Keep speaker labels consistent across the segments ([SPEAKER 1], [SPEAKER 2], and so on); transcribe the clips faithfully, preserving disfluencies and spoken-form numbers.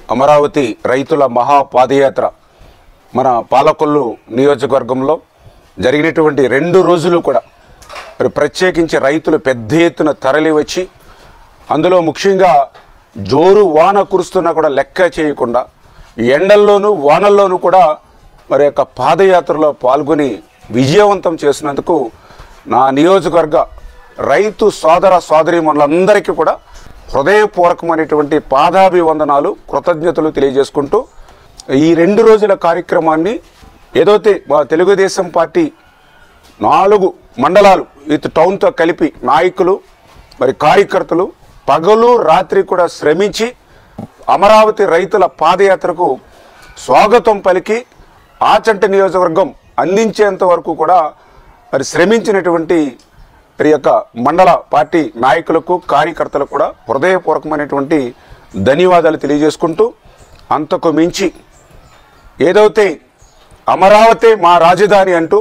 [SPEAKER 1] అమరావతి రైతుల మహా పాదయాత్ర మన పాలకొల్లు నియోజకవర్గంలో జరిగినటువంటి రెండు రోజులు కూడా మరి ప్రత్యేకించి రైతులు పెద్ద ఎత్తున తరలి వచ్చి అందులో ముఖ్యంగా జోరు వాన కురుస్తున్నా కూడా లెక్క చేయకుండా ఎండల్లోనూ వానల్లోనూ కూడా మరి యొక్క పాదయాత్రలో పాల్గొని విజయవంతం చేసినందుకు నా నియోజకవర్గ రైతు సోదర సోదరీమణులందరికీ కూడా హృదయపూర్వకమైనటువంటి పాదాభివందనాలు కృతజ్ఞతలు తెలియజేసుకుంటూ ఈ రెండు రోజుల కార్యక్రమాన్ని ఏదైతే మా తెలుగుదేశం పార్టీ నాలుగు మండలాలు విత్ టౌన్తో కలిపి నాయకులు మరి కార్యకర్తలు పగలు రాత్రి కూడా శ్రమించి అమరావతి రైతుల పాదయాత్రకు స్వాగతం పలికి ఆచంట నియోజకవర్గం అందించేంత వరకు కూడా మరి శ్రమించినటువంటి మరి యొక్క మండల పార్టీ నాయకులకు కార్యకర్తలకు కూడా హృదయపూర్వకమైనటువంటి ధన్యవాదాలు తెలియజేసుకుంటూ అంతకు మించి ఏదైతే అమరావతి మా రాజధాని అంటూ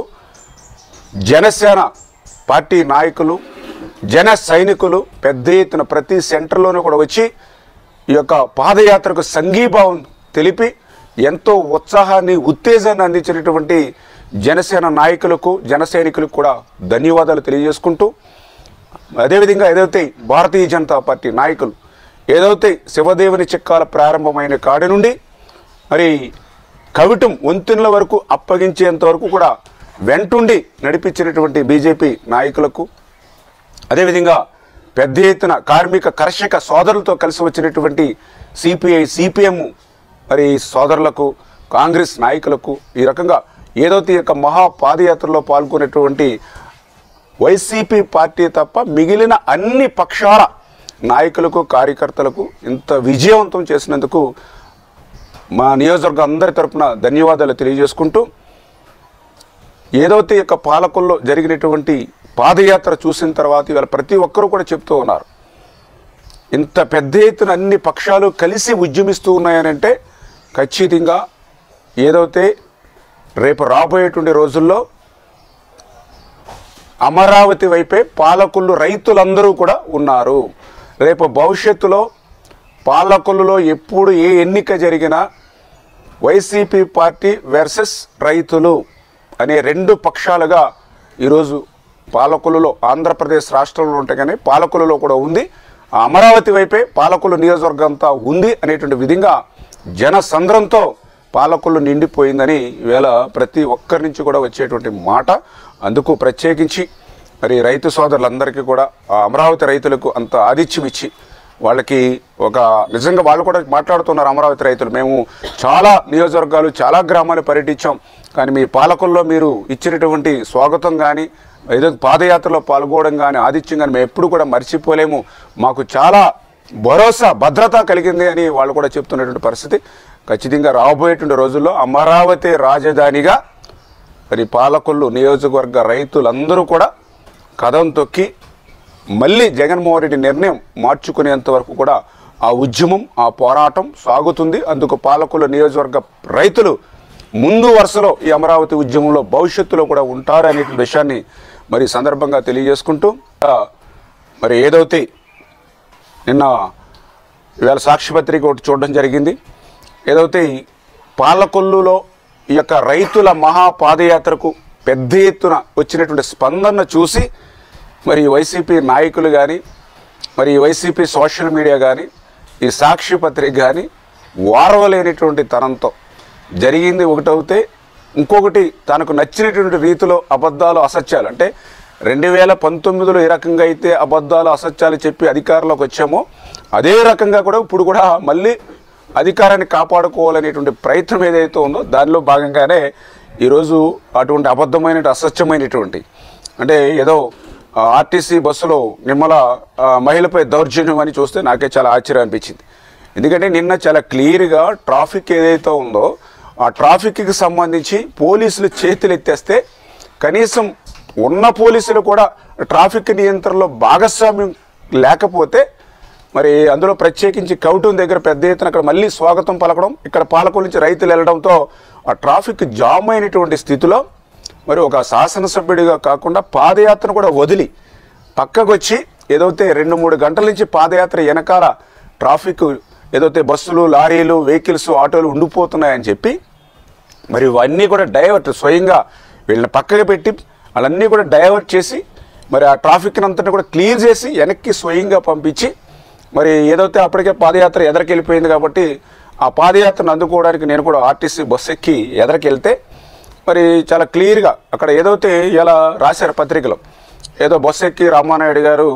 [SPEAKER 1] జనసేన పార్టీ నాయకులు జన సైనికులు పెద్ద ఎత్తున ప్రతి సెంటర్లోనూ కూడా వచ్చి ఈ యొక్క పాదయాత్రకు సంఘీభావం తెలిపి ఎంతో ఉత్సాహాన్ని ఉత్తేజాన్ని అందించినటువంటి జనసేన నాయకులకు జన సైనికులకు కూడా ధన్యవాదాలు తెలియజేసుకుంటూ అదేవిధంగా ఏదైతే భారతీయ జనతా పార్టీ నాయకులు ఏదైతే శివదేవుని చిక్కాల ప్రారంభమైన కాడి నుండి మరి కవిటం వంతెనల వరకు అప్పగించేంత వరకు కూడా వెంటుండి నడిపించినటువంటి బీజేపీ నాయకులకు అదేవిధంగా పెద్ద ఎత్తున కార్మిక కర్షక సోదరులతో కలిసి వచ్చినటువంటి సిపిఐ సిపిఎం మరి సోదరులకు కాంగ్రెస్ నాయకులకు ఈ రకంగా ఏదైతే యొక్క మహా పాదయాత్రలో పాల్గొనేటువంటి వైసీపీ పార్టీ తప్ప మిగిలిన అన్ని పక్షాల నాయకులకు కార్యకర్తలకు ఇంత విజయవంతం చేసినందుకు మా నియోజకవర్గం అందరి తరపున ధన్యవాదాలు తెలియజేసుకుంటూ ఏదైతే యొక్క పాలకుల్లో జరిగినటువంటి పాదయాత్ర చూసిన తర్వాత ఇవాళ ప్రతి ఒక్కరూ కూడా చెప్తూ ఉన్నారు ఇంత పెద్ద ఎత్తున అన్ని పక్షాలు కలిసి ఉద్యమిస్తూ ఉన్నాయనంటే ఖచ్చితంగా ఏదైతే రేపు రాబోయేటువంటి రోజుల్లో అమరావతి వైపే పాలకులు రైతులందరూ కూడా ఉన్నారు. రేపు భవిష్యత్తులో పాలకులలో ఎప్పుడు ఏ ఎన్నిక జరిగినా వైసీపీ పార్టీ వర్సెస్ రైతులు అనే రెండు పక్షాలుగా ఈరోజు పాలకులలో ఆంధ్రప్రదేశ్ రాష్ట్రంలో ఉంటే కానీ పాలకులలో కూడా ఉంది. అమరావతి వైపే పాలకులు నియోజకవర్గం అంతా ఉంది అనేటువంటి విధంగా జన సంద్రంతో పాలకులు నిండిపోయిందని ఈవేళ ప్రతి ఒక్కరి నుంచి కూడా వచ్చేటువంటి మాట. అందుకు ప్రత్యేకించి మరి రైతు సోదరులందరికీ కూడా అమరావతి రైతులకు అంత ఆతిథ్యం ఇచ్చి వాళ్ళకి ఒక నిజంగా వాళ్ళు కూడా మాట్లాడుతున్నారు. అమరావతి రైతులు మేము చాలా నియోజకవర్గాలు చాలా గ్రామాలు పర్యటించాం, కానీ మీ పాలకుల్లో మీరు ఇచ్చినటువంటి స్వాగతం కానీ ఏదో పాదయాత్రలో పాల్గొనడం కానీ ఆతిథ్యం కానీ మేము ఎప్పుడు కూడా మర్చిపోలేము, మాకు చాలా భరోసా భద్రత కలిగింది అని వాళ్ళు కూడా చెప్తున్నటువంటి పరిస్థితి. ఖచ్చితంగా రాబోయేటువంటి రోజుల్లో అమరావతి రాజధానిగా మరి పాలకొల్లు నియోజకవర్గ రైతులందరూ కూడా కదం తొక్కి మళ్ళీ జగన్మోహన్ రెడ్డి నిర్ణయం మార్చుకునేంత వరకు కూడా ఆ ఉద్యమం ఆ పోరాటం సాగుతుంది. అందుకు పాలకొల్లు నియోజకవర్గ రైతులు ముందు వరుసలో ఈ అమరావతి ఉద్యమంలో భవిష్యత్తులో కూడా ఉంటారు అనే విషయాన్ని మరి సందర్భంగా తెలియజేసుకుంటూ మరి ఏదైతే నిన్న ఇవాళ సాక్షిపత్రిక ఒకటి చూడడం జరిగింది. ఏదైతే పాలకొల్లులో ఈ యొక్క రైతుల మహా పాదయాత్రకు పెద్ద ఎత్తున వచ్చినటువంటి స్పందన చూసి మరి వైసీపీ నాయకులు కానీ మరి వైసీపీ సోషల్ మీడియా కానీ ఈ సాక్షి పత్రిక కానీ వారవలేనటువంటి తనంతో జరిగింది ఒకటవుతే ఇంకొకటి తనకు నచ్చినటువంటి రీతిలో అబద్ధాలు అసత్యాలు అంటే రెండు వేల పంతొమ్మిదిలో ఏ రకంగా అయితే అబద్ధాలు అసత్యాలు చెప్పి అధికారంలోకి వచ్చామో అదే రకంగా కూడా ఇప్పుడు కూడా మళ్ళీ అధికారాన్ని కాపాడుకోవాలనేటువంటి ప్రయత్నం ఏదైతే ఉందో దానిలో భాగంగానే ఈరోజు అటువంటి అబద్ధమైన అసత్యమైనటువంటి అంటే ఏదో ఆర్టీసీ బస్సులో నిమ్మల మహిళపై దౌర్జన్యం అని చూస్తే నాకే చాలా ఆశ్చర్యం అనిపించింది. ఎందుకంటే నిన్న చాలా క్లియర్గా ట్రాఫిక్ ఏదైతే ఉందో ఆ ట్రాఫిక్కి సంబంధించి పోలీసులు చేతులు ఎత్తేస్తే కనీసం ఉన్న పోలీసులు కూడా ట్రాఫిక్ నియంత్రణలో భాగస్వామ్యం లేకపోతే మరి అందులో ప్రత్యేకించి కౌటూన్ దగ్గర పెద్ద ఎత్తున అక్కడ మళ్ళీ స్వాగతం పలకడం ఇక్కడ పాలకుల నుంచి రైతులు వెళ్ళడంతో ఆ ట్రాఫిక్ జామ్ అయినటువంటి స్థితిలో మరి ఒక శాసనసభ్యుడిగా కాకుండా పాదయాత్రను కూడా వదిలి పక్కకు వచ్చి ఏదైతే రెండు మూడు గంటల నుంచి పాదయాత్ర వెనకాల ట్రాఫిక్ ఏదైతే బస్సులు, లారీలు, వెహికల్స్, ఆటోలు ఉండిపోతున్నాయని చెప్పి మరి ఇవన్నీ కూడా డైవర్ట్ స్వయంగా వీళ్ళని పక్కకి పెట్టి వాళ్ళన్నీ కూడా డైవర్ట్ చేసి మరి ఆ ట్రాఫిక్ అంతటి కూడా క్లియర్ చేసి వెనక్కి స్వయంగా పంపించి మరి ఏదైతే అప్పటికే పాదయాత్ర ఎదరికెళ్ళిపోయింది కాబట్టి ఆ పాదయాత్రను అందుకోవడానికి నేను కూడా ఆర్టీసీ బస్సు ఎక్కి ఎదరికెళ్తే మరి చాలా క్లియర్గా అక్కడ ఏదైతే ఇలా రాశారు పత్రికలో, ఏదో బస్సు ఎక్కి రామానాయుడు గారు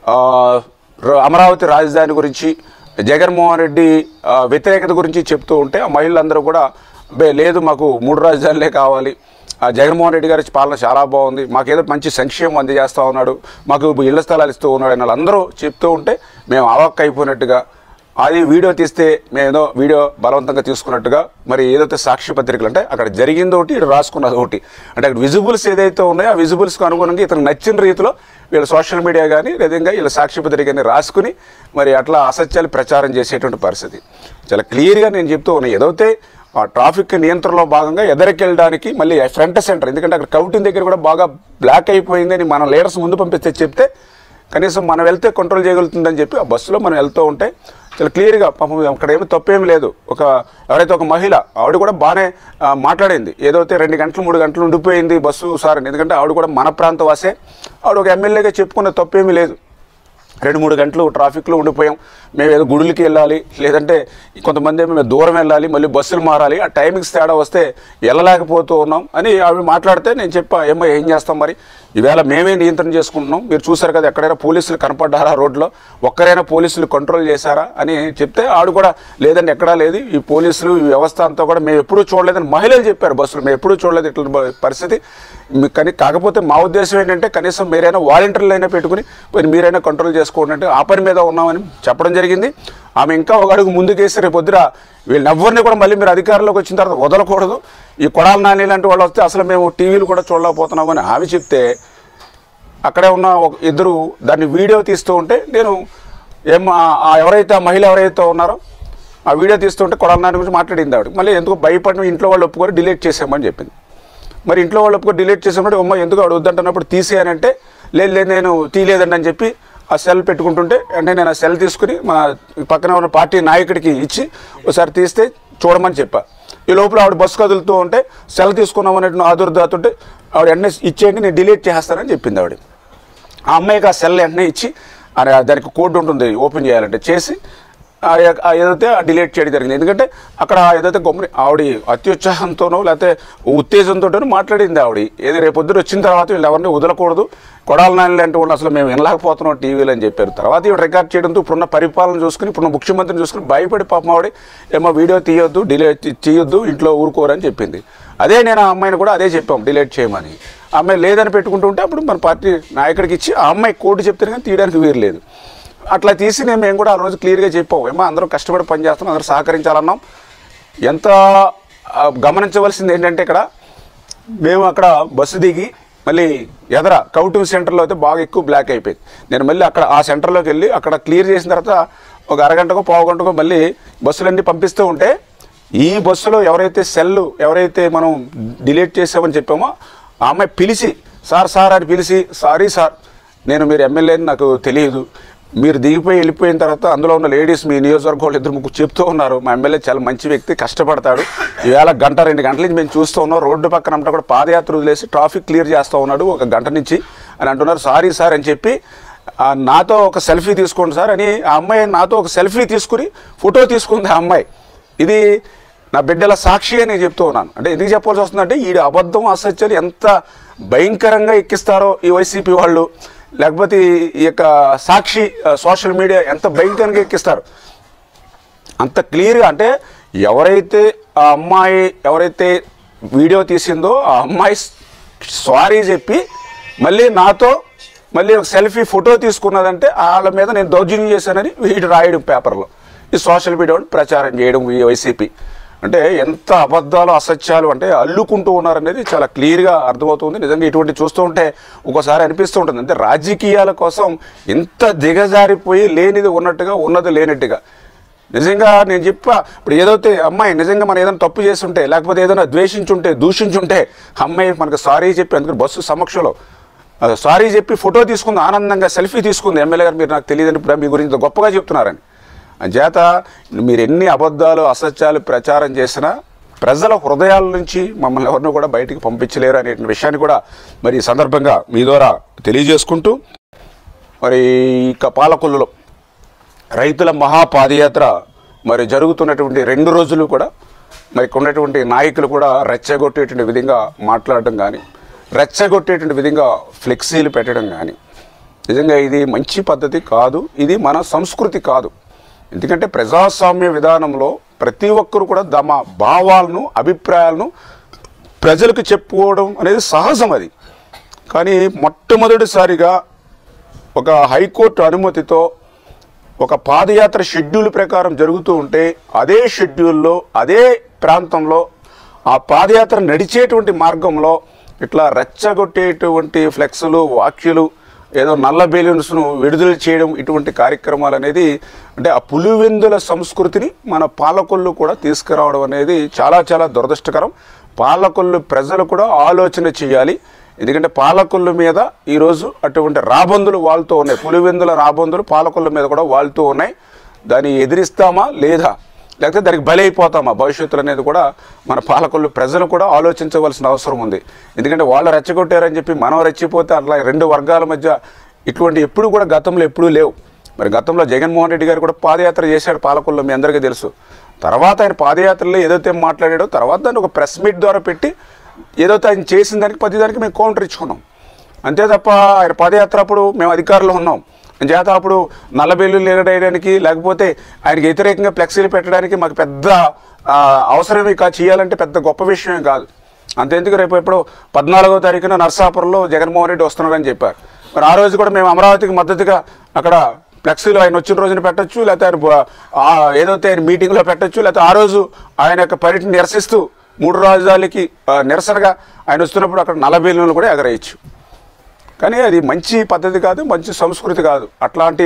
[SPEAKER 1] అమరావతి రాజధాని గురించి, జగన్మోహన్ రెడ్డి వ్యతిరేకత గురించి చెప్తూ ఉంటే ఆ మహిళలందరూ కూడా బే లేదు మాకు మూడు రాజధానులే కావాలి, జగన్మోహన్ రెడ్డి గారి పాలన చాలా బాగుంది, మాకేదో మంచి సంక్షేమం అందజేస్తూ ఉన్నాడు, మాకు ఇళ్ల స్థలాలు ఇస్తూ ఉన్నాడు అని వాళ్ళందరూ చెప్తూ ఉంటే మేము అవాక్ అయిపోయినట్టుగా అది వీడియో తీస్తే మేమేదో వీడియో బలవంతంగా తీసుకున్నట్టుగా మరి ఏదైతే సాక్షి పత్రికలు అంటే అక్కడ జరిగింది ఒకటి, ఇక్కడ రాసుకున్నది ఒకటి, అంటే అక్కడ విజిబుల్స్ ఏదైతే ఉన్నాయో ఆ విజిబుల్స్కి అనుగుణంగా ఇతను నచ్చిన రీతిలో వీళ్ళు సోషల్ మీడియా కానీ లేదంగా వీళ్ళ సాక్షి పత్రికని రాసుకుని మరి అట్లా అసత్యాలు ప్రచారం చేసేటువంటి పరిస్థితి చాలా క్లియర్గా నేను చెప్తూ ఉన్నాను. ఏదైతే ఆ ట్రాఫిక్ నియంత్రణలో భాగంగా ఎదరికెళ్ళడానికి మళ్ళీ ఫ్రంట్ సెంటర్, ఎందుకంటే అక్కడ కౌంటింగ్ దగ్గర కూడా బాగా బ్లాక్ అయిపోయిందని మన లీడర్స్ ముందు పంపిస్తే చెప్తే కనీసం మనం వెళ్తే కంట్రోల్ చేయగలుగుతుందని చెప్పి ఆ బస్సులో మనం వెళ్తూ ఉంటే చాలా క్లియర్గా పాపం అక్కడ ఏమి తప్పేమి లేదు. ఒక ఎవరైతే ఒక మహిళ ఆవిడ కూడా బాగానే మాట్లాడింది, ఏదైతే రెండు గంటలు మూడు గంటలు ఉండిపోయింది బస్సు సార్, ఎందుకంటే ఆవిడ కూడా మన ప్రాంత వాసే, ఆవిడ ఒక ఎమ్మెల్యేగా చెప్పుకున్న తప్పేమీ లేదు. రెండు మూడు గంటలు ట్రాఫిక్లో ఉండిపోయాం, మేము ఏదో గుడులకి వెళ్ళాలి, లేదంటే కొంతమంది ఏమో మేము దూరం వెళ్ళాలి, మళ్ళీ బస్సులు మారాలి, ఆ టైమింగ్స్ తేడా వస్తే వెళ్ళలేకపోతూ ఉన్నాం అని ఆవిడ మాట్లాడితే నేను చెప్పా, ఏమో ఏం చేస్తాం మరి ఈవేళ మేమే నియంత్రణ చేసుకుంటున్నాం, మీరు చూసారు కదా ఎక్కడైనా పోలీసులు కనపడ్డారా రోడ్లో, ఒక్కరైనా పోలీసులు కంట్రోల్ చేశారా అని చెప్తే ఆవిడ కూడా లేదండి ఎక్కడా లేదు, ఈ పోలీసులు ఈ వ్యవస్థ అంతా కూడా మేము ఎప్పుడూ చూడలేదని మహిళలు చెప్పారు బస్సులు, మేము ఎప్పుడూ చూడలేదు ఇట్లా పరిస్థితి. కానీ కాకపోతే మా ఉద్దేశం ఏంటంటే కనీసం మీరైనా వాలంటీర్లు అయినా పెట్టుకుని మరి మీరైనా కంట్రోల్ చేసుకోండి అంటే ఆ పని మీద ఉన్నామని చెప్పడం జరిగింది. ఆమె ఇంకా ఒక అడుగు ముందుకేసి రేపు పొద్దున వీళ్ళెవ్వరిని కూడా మళ్ళీ మీరు అధికారంలోకి వచ్చిన తర్వాత వదలకూడదు, ఈ కొడాల నాని లాంటి వాళ్ళు వస్తే అసలు మేము టీవీలు కూడా చూడలేకపోతున్నాము అని ఆమె చెప్తే అక్కడే ఉన్న ఒక ఇద్దరు దాన్ని వీడియో తీస్తూ ఉంటే నేను ఏం ఎవరైతే ఆ మహిళ ఎవరైతే ఉన్నారో ఆ వీడియో తీస్తుంటే కొడాల నాని గురించి మాట్లాడింది ఆవిడ, మళ్ళీ ఎందుకు భయపడిన ఇంట్లో వాళ్ళు ఒప్పుకొని డిలీట్ చేసామని చెప్పింది. మరి ఇంట్లో వాళ్ళు ఒప్పుకొని డిలీట్ చేసామంటే అమ్మ ఎందుకు ఆవిడ వద్దంటున్నప్పుడు తీసేయనంటే లేదు లేదు నేను తీయలేదండి అని చెప్పి ఆ సెల్ పెట్టుకుంటుంటే అంటే నేను ఆ సెల్ తీసుకుని మా పక్కన ఉన్న పార్టీ నాయకుడికి ఇచ్చి ఒకసారి తీస్తే చూడమని చెప్పా. ఈ లోపల ఆవిడ బస్సు కదులుతూ ఉంటే సెల్ తీసుకున్నామన్నట్టు ఆదుర్దాతుంటే ఆవిడ వెంటనే ఇచ్చేయండి నేను డిలీట్ చేస్తానని చెప్పింది ఆవిడ. ఆ అమ్మాయికి ఆ సెల్ వెంటనే ఇచ్చి దానికి కోడ్ ఉంటుంది ఓపెన్ చేయాలంటే చేసి ఏదైతే డిలీట్ చేయడం జరిగింది. ఎందుకంటే అక్కడ ఏదైతే గమ్ముని ఆవిడ అత్యుత్సాహంతోనో లేకపోతే ఉత్తేజంతోనో మాట్లాడింది ఆవిడ, ఏది రేపొద్దున వచ్చిన తర్వాత వీళ్ళు ఎవరిని వదలకూడదు, కొడాల నాని లాంటి వాళ్ళు అసలు మేము వినలేకపోతున్నాం టీవీలు అని చెప్పారు. తర్వాత ఇవి రికార్డ్ చేయడంతో ఇప్పుడున్న పరిపాలన చూసుకుని ఇప్పుడున్న ముఖ్యమంత్రిని చూసుకుని భయపడి పాపం ఆవిడ ఏమో వీడియో తీయొద్దు డిలీట్ తీయొద్దు ఇంట్లో ఊరుకోరని చెప్పింది. అదే నేను ఆ అమ్మాయిని కూడా అదే చెప్పాం డిలీట్ చేయమని, ఆ అమ్మాయి లేదని పెట్టుకుంటుంటే అప్పుడు మన పార్టీ నాయకుడికి ఇచ్చి ఆ అమ్మాయి కోర్టు చెప్తే కానీ తీయడానికి వీరు లేదు. అట్లా తీసి నేను మేము కూడా ఆ రోజు క్లియర్గా చెప్పాం, ఏమో అందరం కష్టపడి పనిచేస్తున్నాం, అందరూ సహకరించాలన్నాం. ఎంత గమనించవలసింది ఏంటంటే ఇక్కడ మేము అక్కడ బస్సు దిగి మళ్ళీ ఎదర కౌంటింగ్ సెంటర్లో అయితే బాగా ఎక్కువ బ్లాక్ అయిపోయింది. నేను మళ్ళీ అక్కడ ఆ సెంటర్లోకి వెళ్ళి అక్కడ క్లియర్ చేసిన తర్వాత ఒక అరగంటకో పావు గంటకో మళ్ళీ బస్సులన్నీ పంపిస్తూ ఉంటే ఈ బస్సులో ఎవరైతే సెల్ ఎవరైతే మనం డిలీట్ చేసామని చెప్పామో ఆ అమ్మాయి పిలిచి సార్ సార్ అని పిలిచి సారీ సార్ నేను మీరు ఎమ్మెల్యేని నాకు తెలియదు, మీరు దిగిపోయి వెళ్ళిపోయిన తర్వాత అందులో ఉన్న లేడీస్ మీ నియోజకవర్గంలో ఇద్దరు ముగ్గురు చెప్తూ ఉన్నారు మా ఎమ్మెల్యే చాలా మంచి వ్యక్తి కష్టపడతాడు, ఈవేళ గంట రెండు గంటల నుంచి మేము చూస్తూ ఉన్నాం, రోడ్డు పక్కన అంతా కూడా పాదయాత్ర వదిలేసి ట్రాఫిక్ క్లియర్ చేస్తూ ఉన్నాడు ఒక గంట నుంచి అని అంటున్నారు. సారీ సార్ అని చెప్పి నాతో ఒక సెల్ఫీ తీసుకోండి సార్ అని ఆ అమ్మాయి నాతో ఒక సెల్ఫీ తీసుకుని ఫోటో తీసుకుంది ఆ అమ్మాయి. ఇది నా బిడ్డల సాక్షిగా నేను చెప్తూ ఉన్నాను. అంటే ఎందుకు చెప్పాల్సి వస్తుందంటే ఈ అబద్ధం అసత్యాలు ఎంత భయంకరంగా ఎక్కిస్తారో ఈ వైసీపీ వాళ్ళు, లేకపోతే ఈ యొక్క సాక్షి సోషల్ మీడియా ఎంత భయంకరంగా ఎక్కిస్తారు అంత క్లియర్గా. అంటే ఎవరైతే ఆ అమ్మాయి ఎవరైతే వీడియో తీసిందో ఆ అమ్మాయి సారీ చెప్పి మళ్ళీ నాతో మళ్ళీ ఒక సెల్ఫీ ఫోటో తీసుకున్నదంటే వాళ్ళ మీద నేను దౌర్జన్యం చేశానని వీడు రాయడం పేపర్లో, ఈ సోషల్ మీడియా ప్రచారం చేయడం ఈ వైసీపీ. అంటే ఎంత అబద్ధాలు అసత్యాలు అంటే అల్లుకుంటూ ఉన్నారనేది చాలా క్లియర్గా అర్థమవుతుంది. నిజంగా ఇటువంటి చూస్తూ ఉంటే ఒక్కోసారి అనిపిస్తూ ఉంటుంది, అంటే రాజకీయాల కోసం ఇంత దిగజారిపోయి లేనిది ఉన్నట్టుగా ఉన్నది లేనట్టుగా. నిజంగా నేను చెప్పా ఇప్పుడు ఏదైతే అమ్మాయి నిజంగా మనం ఏదైనా తప్పు చేస్తుంటే లేకపోతే ఏదైనా ద్వేషించుంటే దూషించుంటే అమ్మాయి మనకు సారీ చెప్పి అందుకని బస్సు సమక్షంలో సారీ చెప్పి ఫోటో తీసుకుంది, ఆనందంగా సెల్ఫీ తీసుకుంది, ఎమ్మెల్యే గారు మీరు నాకు తెలియదని ఇప్పుడు మీ గురించి గొప్పగా చెప్తున్నారని. అంచేత మీరు ఎన్ని అబద్ధాలు అసత్యాలు ప్రచారం చేసినా ప్రజల హృదయాల నుంచి మమ్మల్ని ఎవరిని కూడా బయటికి పంపించలేరు అనే విషయాన్ని కూడా మరి ఈ సందర్భంగా మీ ద్వారా తెలియజేసుకుంటూ, మరి ఇక పాలకొల్లులో రైతుల మహాపాదయాత్ర మరి జరుగుతున్నటువంటి రెండు రోజులు కూడా మరి ఉన్నటువంటి నాయకులు కూడా రెచ్చగొట్టేటువంటి విధంగా మాట్లాడడం కానీ, రెచ్చగొట్టేటువంటి విధంగా ఫ్లెక్సీలు పెట్టడం కానీ నిజంగా ఇది మంచి పద్ధతి కాదు. ఇది మన సంస్కృతి కాదు. ఎందుకంటే ప్రజాస్వామ్య విధానంలో ప్రతి ఒక్కరు కూడా తమ భావాలను, అభిప్రాయాలను ప్రజలకు చెప్పుకోవడం అనేది సహజం. అది కానీ మొట్టమొదటిసారిగా ఒక హైకోర్టు అనుమతితో ఒక పాదయాత్ర షెడ్యూల్ ప్రకారం జరుగుతూ ఉంటే అదే షెడ్యూల్లో అదే ప్రాంతంలో ఆ పాదయాత్ర నడిచేటువంటి మార్గంలో ఇట్లా రెచ్చగొట్టేటువంటి ఫ్లెక్సులు, వాక్యులు, ఏదో నల్ల బెలూన్స్ను విడుదల చేయడం, ఇటువంటి కార్యక్రమాలు అనేది అంటే ఆ పులివెందుల సంస్కృతిని మన పాలకొల్లు కూడా తీసుకురావడం అనేది చాలా చాలా దురదృష్టకరం. పాలకొల్లు ప్రజలు కూడా ఆలోచన చేయాలి. ఎందుకంటే పాలకొల్లు మీద ఈరోజు అటువంటి రాబందులు వాళ్తూ ఉన్నాయి. పులివెందుల రాబందులు పాలకొల్లు మీద కూడా వాళ్తూ ఉన్నాయి. దాన్ని ఎదిరిస్తామా లేదా, లేకపోతే దానికి బలైపోతామా భవిష్యత్తులో అనేది కూడా మన పాలకొల్లు ప్రజలు కూడా ఆలోచించవలసిన అవసరం ఉంది. ఎందుకంటే వాళ్ళు రెచ్చగొట్టారని చెప్పి మనం రెచ్చిపోతే అట్లా రెండు వర్గాల మధ్య ఇటువంటి ఎప్పుడు కూడా గతంలో ఎప్పుడూ లేవు. మరి గతంలో జగన్మోహన్ రెడ్డి గారు కూడా పాదయాత్ర చేశాడు పాలకొల్లు, మీ అందరికీ తెలుసు. తర్వాత ఆయన పాదయాత్రలో ఏదైతే మాట్లాడాడో తర్వాత దాన్ని ఒక ప్రెస్ మీట్ ద్వారా పెట్టి ఏదైతే ఆయన చేసిన దానికి ప్రతిదానికి మేము కౌంటర్ ఇచ్చుకున్నాం. అంతే తప్ప ఆయన పాదయాత్ర అప్పుడు మేము అధికారంలో ఉన్నాం చేత అప్పుడు నల్లబెల్లు లేనడానికి లేకపోతే ఆయనకి వ్యతిరేకంగా ఫ్లెక్సీలు పెట్టడానికి మాకు పెద్ద అవసరమే కా చేయాలంటే పెద్ద గొప్ప విషయమే కాదు. అంతెందుకు రేపు ఎప్పుడు పద్నాలుగో తారీఖున నర్సాపురంలో జగన్మోహన్ రెడ్డి వస్తున్నాడని చెప్పారు. మరి ఆ రోజు కూడా మేము అమరావతికి మద్దతుగా అక్కడ ఫ్లెక్సీలు ఆయన వచ్చిన రోజున పెట్టచ్చు, లేకపోతే ఆయన ఏదైతే ఆయన మీటింగ్లో పెట్టచ్చు, లేకపోతే ఆ రోజు ఆయన యొక్క పర్యటన నిరసిస్తూ మూడు రాజధానులకి నిరసనగా ఆయన వస్తున్నప్పుడు అక్కడ నల్లబెల్లును కూడా ఎగరేయచ్చు. కానీ అది మంచి పద్ధతి కాదు, మంచి సంస్కృతి కాదు. అట్లాంటి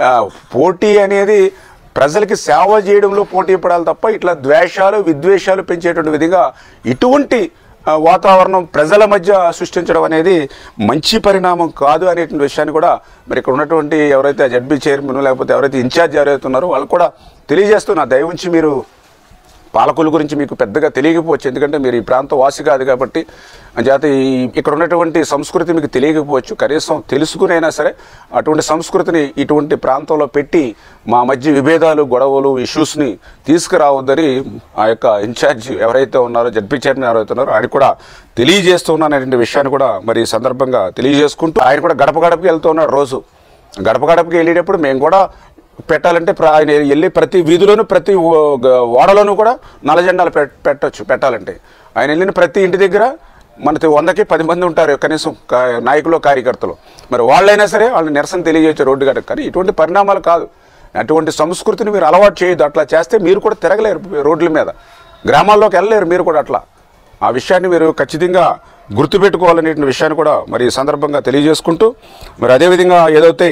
[SPEAKER 1] పోటీ అనేది ప్రజలకి సేవ చేయడంలో పోటీ పడాలి తప్ప ఇట్లా ద్వేషాలు, విద్వేషాలు పెంచేటువంటి విధంగా ఇటువంటి వాతావరణం ప్రజల మధ్య సృష్టించడం అనేది మంచి పరిణామం కాదు అనేటువంటి విషయాన్ని కూడా మరి ఇక్కడ ఉన్నటువంటి ఎవరైతే జడ్బీ చైర్మన్ లేకపోతే ఎవరైతే ఇన్ఛార్జ్ ఎవరైతే ఉన్నారో వాళ్ళు కూడా తెలియజేస్తున్నా. దయవుంచి మీరు పాలకొల్లు గురించి మీకు పెద్దగా తెలియకపోవచ్చు, ఎందుకంటే మీరు ఈ ప్రాంత వాసి కాదు కాబట్టి. అంచేత ఈ ఇక్కడ ఉన్నటువంటి సంస్కృతి మీకు తెలియకపోవచ్చు. కనీసం తెలుసుకునైనా సరే అటువంటి సంస్కృతిని ఇటువంటి ప్రాంతంలో పెట్టి మా మధ్య విభేదాలు, గొడవలు, ఇష్యూస్ని తీసుకురావద్దని ఆ యొక్క ఇన్ఛార్జ్ ఎవరైతే ఉన్నారో, జడ్పీ చైర్మన్ ఎవరైతే ఉన్నారో ఆయన కూడా తెలియజేస్తున్నాననే విషయాన్ని కూడా మరి ఈ సందర్భంగా తెలియజేసుకుంటూ ఆయన కూడా గడప గడపకి వెళ్తూ ఉన్నాడు. రోజు గడప గడపకి వెళ్ళేటప్పుడు మేము కూడా పెట్టాలంటే ఆయన వెళ్ళి ప్రతి వీధిలోనూ ప్రతి వాడలోనూ కూడా నల్ల జెండాలు పెట్టచ్చు. పెట్టాలంటే ఆయన వెళ్ళిన ప్రతి ఇంటి దగ్గర మనకి వందకి పది మంది ఉంటారు కనీసం నాయకులు, కార్యకర్తలు. మరి వాళ్ళైనా సరే వాళ్ళని నిరసన తెలియజేయచ్చు రోడ్డు గడప. కానీ ఇటువంటి పరిణామాలు కాదు, అటువంటి సంస్కృతిని మీరు అలవాటు చేయొద్దు. అట్లా చేస్తే మీరు కూడా తిరగలేరు రోడ్ల మీద, గ్రామాల్లోకి వెళ్ళలేరు మీరు కూడా. అట్లా ఆ విషయాన్ని మీరు ఖచ్చితంగా గుర్తుపెట్టుకోవాలనే విషయాన్ని కూడా మరి ఈ సందర్భంగా తెలియజేసుకుంటూ, మరి అదేవిధంగా ఏదైతే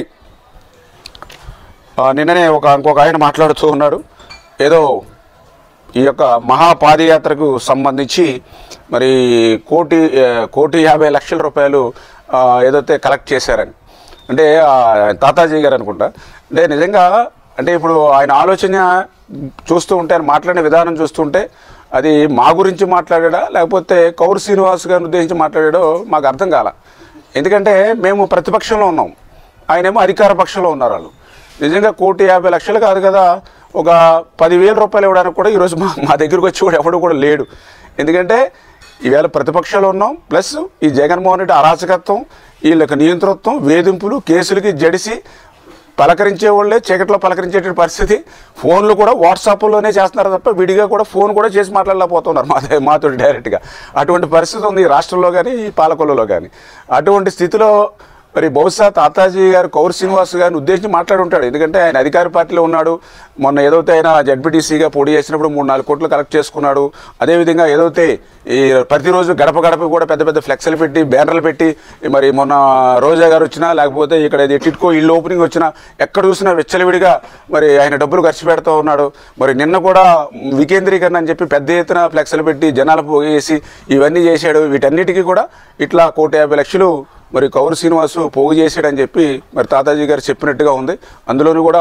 [SPEAKER 1] నిన్ననే ఒక ఇంకొక ఆయన మాట్లాడుతూ ఉన్నాడు, ఏదో ఈ యొక్క మహాపాదయాత్రకు సంబంధించి మరి కోటి కోటి యాభై లక్షల రూపాయలు ఏదైతే కలెక్ట్ చేశారని. అంటే తాతాజీ గారు అనుకుంటా. అంటే నిజంగా అంటే ఇప్పుడు ఆయన ఆలోచన చూస్తూ ఉంటే, ఆయన మాట్లాడిన విధానం చూస్తుంటే అది మా గురించి మాట్లాడా లేకపోతే కౌరు శ్రీనివాస్ గారిని ఉద్దేశించి మాట్లాడాడో మాకు అర్థం కాల. ఎందుకంటే మేము ప్రతిపక్షంలో ఉన్నాం, ఆయనేమో అధికార పక్షంలో ఉన్నారు. వాళ్ళు నిజంగా కోటి యాభై లక్షలు కాదు కదా, ఒక పదివేల రూపాయలు ఇవ్వడానికి కూడా ఈరోజు మా మా దగ్గరకు వచ్చి కూడా ఎవడు కూడా లేడు. ఎందుకంటే ఈవేళ ప్రతిపక్షంలో ఉన్నాం, ప్లస్ ఈ జగన్మోహన్ రెడ్డి అరాచకత్వం, వీళ్ళకి నియంతృత్వం, వేధింపులు, కేసులకి జడిసి పలకరించే వాళ్ళే చీకట్లో పలకరించేటువంటి పరిస్థితి. ఫోన్లు కూడా వాట్సాప్లోనే చేస్తున్నారు తప్ప విడిగా కూడా ఫోన్ కూడా చేసి మాట్లాడలేకపోతున్నారు మా మాతో డైరెక్ట్గా. అటువంటి పరిస్థితి ఉంది ఈ రాష్ట్రంలో కానీ ఈ పాలకొల్లులో కానీ. అటువంటి స్థితిలో మరి బహుశా తాతాజీ గారు కౌరు శ్రీనివాస్ గారిని ఉద్దేశించి మాట్లాడి ఉంటాడు. ఎందుకంటే ఆయన అధికార పార్టీలో ఉన్నాడు. మొన్న ఏదైతే ఆయన జడ్పీటీసీగా పోటీ చేసినప్పుడు మూడు నాలుగు కోట్లు కలెక్ట్ చేసుకున్నాడు. అదేవిధంగా ఏదైతే ఈ ప్రతిరోజు గడప గడప కూడా పెద్ద పెద్ద ఫ్లెక్స్లు పెట్టి, బ్యానర్లు పెట్టి, మరి మొన్న రోజా గారు వచ్చినా లేకపోతే ఇక్కడ టిట్కో ఇల్లు ఓపెనింగ్ వచ్చినా ఎక్కడ చూసినా వెచ్చలవిడిగా మరి ఆయన డబ్బులు ఖర్చు పెడుతూ ఉన్నాడు. మరి నిన్న కూడా వికేంద్రీకరణ అని చెప్పి పెద్ద ఎత్తున ఫ్లెక్స్లు పెట్టి జనాలు పోగేసి ఇవన్నీ చేశాడు. వీటన్నిటికీ కూడా ఇట్లా కోటి యాభై లక్షలు మరి కౌరు శ్రీనివాసు పోగు చేసాడని చెప్పి మరి తాతాజీ గారు చెప్పినట్టుగా ఉంది. అందులోనూ కూడా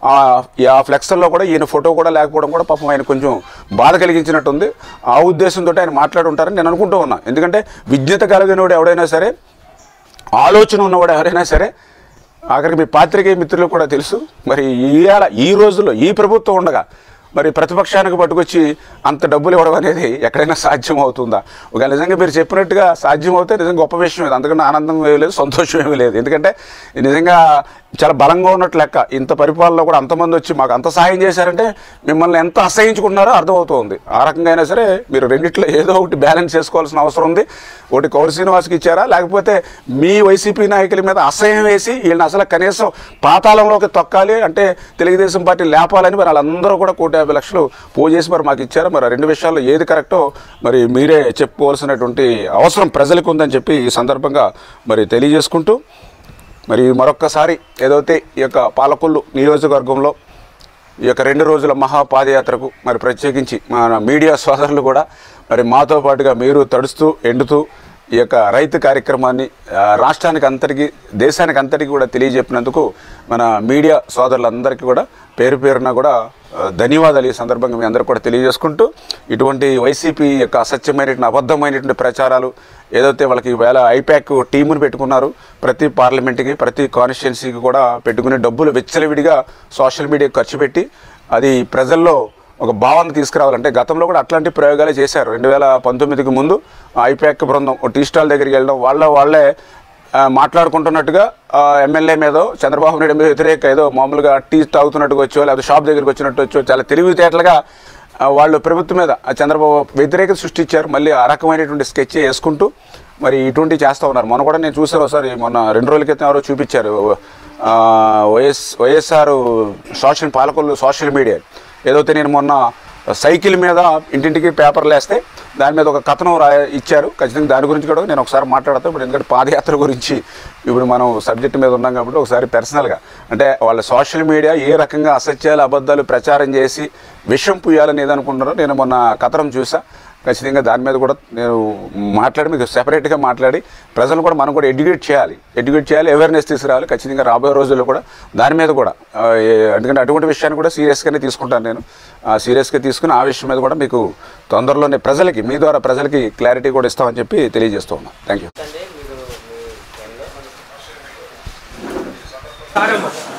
[SPEAKER 1] ఆ ఫ్లెక్సర్లో కూడా ఈయన ఫోటో కూడా లేకపోవడం కూడా పాపం ఆయన కొంచెం బాధ కలిగించినట్టుంది. ఆ ఉద్దేశంతో ఆయన మాట్లాడి ఉంటారని నేను అనుకుంటూ ఉన్నా. ఎందుకంటే విజ్ఞత కలిగినవాడు ఎవడైనా సరే, ఆలోచన ఉన్నవాడు ఎవరైనా సరే, ఆఖరికి మీ పాత్రికేయ మిత్రులు కూడా తెలుసు, మరి ఈవేళ ఈ రోజుల్లో ఈ ప్రభుత్వం ఉండగా మరి ప్రతిపక్షానికి పట్టుకొచ్చి అంత డబ్బులు ఇవ్వడం అనేది ఎక్కడైనా సాధ్యం అవుతుందా? ఒకవేళ నిజంగా మీరు చెప్పినట్టుగా సాధ్యం అవుతే నిజంగా గొప్ప విషయం ఇది. అందుకని ఆనందం ఏమీ లేదు, సంతోషం ఏమీ లేదు. ఎందుకంటే నిజంగా చాలా బలంగా ఉన్నట్లు లెక్క. ఇంత పరిపాలనలో కూడా అంతమంది వచ్చి మాకు అంత సాయం చేశారంటే మిమ్మల్ని ఎంత అసహించుకున్నారో అర్థమవుతుంది. ఆ రకంగా అయినా సరే మీరు రెండిట్లో ఏదో ఒకటి బ్యాలెన్స్ చేసుకోవాల్సిన అవసరం ఉంది. ఒకటి కౌరు శ్రీనివాస్కి ఇచ్చారా, లేకపోతే మీ వైసీపీ నాయకుల మీద అసహ్యం వేసి వీళ్ళని అసలు కనీసం పాతాళంలోకి తొక్కాలి అంటే తెలుగుదేశం పార్టీ లేపాలని మరి వాళ్ళందరూ కూడా కోటి యాభై లక్షలు పో చేసి మరి మాకు ఇచ్చారు. మరి రెండు విషయాల్లో ఏది కరెక్టో మరి మీరే చెప్పుకోవాల్సినటువంటి అవసరం ప్రజలకు ఉందని చెప్పి ఈ సందర్భంగా మరి తెలియజేసుకుంటూ, మరి మరొక్కసారి ఏదైతే ఈ యొక్క పాలకొల్లు నియోజకవర్గంలో ఈ యొక్క రెండు రోజుల మహాపాదయాత్రకు మరి ప్రత్యేకించి మన మీడియా సోదరులు కూడా మరి మాతో పాటుగా మీరు తడుస్తూ ఎండుతూ ఈ యొక్క రైతు కార్యక్రమాన్ని రాష్ట్రానికి అంతటికి, దేశానికి అంతటికి కూడా తెలియజెప్పినందుకు మన మీడియా సోదరులందరికీ కూడా పేరు పేరున కూడా ధన్యవాదాలు ఈ సందర్భంగా మీ అందరూ కూడా తెలియజేసుకుంటూ, ఇటువంటి వైసీపీ యొక్క అసత్యమైనటువంటి అబద్ధమైనటువంటి ప్రచారాలు ఏదైతే వాళ్ళకి వేళ ఐప్యాక్ టీమును పెట్టుకున్నారు, ప్రతి పార్లమెంట్కి ప్రతి కాన్స్టిట్యున్సీకి కూడా పెట్టుకునే డబ్బులు విచ్చలవిడిగా సోషల్ మీడియా ఖర్చు పెట్టి అది ప్రజల్లో ఒక భావన తీసుకురావాలంటే గతంలో కూడా అట్లాంటి ప్రయోగాలే చేశారు. రెండు వేల పంతొమ్మిదికి ముందు ఐప్యాక్ బృందం టీ స్టాల్ దగ్గరికి వెళ్ళడం, వాళ్ళ వాళ్ళే మాట్లాడుకుంటున్నట్టుగా ఎమ్మెల్యే మీద చంద్రబాబు నాయుడు మీద వ్యతిరేక ఏదో మామూలుగా టీ తాగుతున్నట్టుగా వచ్చో లేదా షాప్ దగ్గరికి వచ్చినట్టు వచ్చో చాలా తెలివితేటలుగా వాళ్ళు ప్రభుత్వం మీద చంద్రబాబు వ్యతిరేకత సృష్టించారు. మళ్ళీ ఆ రకమైనటువంటి స్కెచ్ వేసుకుంటూ మరి ఇటువంటివి చేస్తూ ఉన్నారు. మొన్న కూడా నేను చూసాను ఒకసారి, మొన్న రెండు రోజుల క్రితం ఎవరో చూపించారు YS YSR social Palakollu social media ఏదైతే నేను మొన్న సైకిల్ మీద ఇంటింటికి పేపర్లు వేస్తే దాని మీద ఒక కథనం రా ఇచ్చారు. ఖచ్చితంగా దాని గురించి కూడా నేను ఒకసారి మాట్లాడతాను. ఇప్పుడు ఎందుకంటే పాదయాత్ర గురించి ఇప్పుడు మనం సబ్జెక్ట్ మీద ఉన్నాం కాబట్టి ఒకసారి పర్సనల్గా అంటే వాళ్ళ సోషల్ మీడియా ఏ రకంగా అసత్యాలు అబద్ధాలు ప్రచారం చేసి విషం పుయ్యాలని ఏదనుకుంటున్నారో నేను మొన్న కథనం చూసా. ఖచ్చితంగా దాని మీద కూడా నేను మాట్లాడి మీకు సెపరేట్గా మాట్లాడి ప్రజలు కూడా మనం కూడా ఎడ్యుకేట్ చేయాలి ఎడ్యుకేట్ చేయాలి అవేర్నెస్ తీసుకురావాలి. ఖచ్చితంగా రాబోయే రోజుల్లో కూడా దాని మీద కూడా, ఎందుకంటే అటువంటి విషయాన్ని కూడా సీరియస్గానే తీసుకుంటాను నేను. సీరియస్గా తీసుకుని ఆ విషయం మీద కూడా మీకు తొందరలోనే ప్రజలకి మీ ద్వారా ప్రజలకి క్లారిటీ కూడా ఇస్తామని చెప్పి తెలియజేస్తూ ఉన్నాను. Thank you.